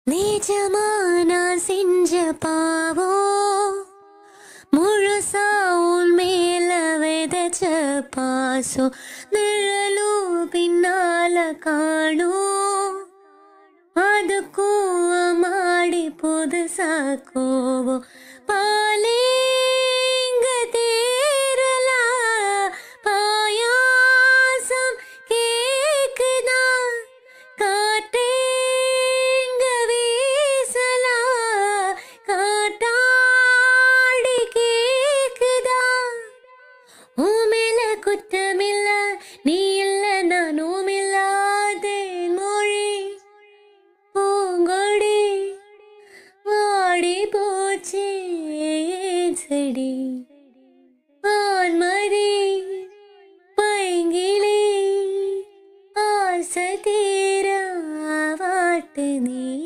நிஜமா நான் செஞ்ச பாவம் முழுசா உன் மேல விதைச்ச பாசம் நிழலும் பின்னால காணும் அதுக்கும் மாடி புதுசா கோவம் பாலேங்க தேரலா பாயாசம் கேக்குதா காட்டேங்க வீசலா காட்டாடி கேக்குதா உன் மேல குற்றமில்ல நீ இல்ல நானும் இல்லாதே மொழி பூங்கொடி வாடி போச்சே செடி ஆன்மதி பைங்கிளி ஆசை தீர வாட்டு நீ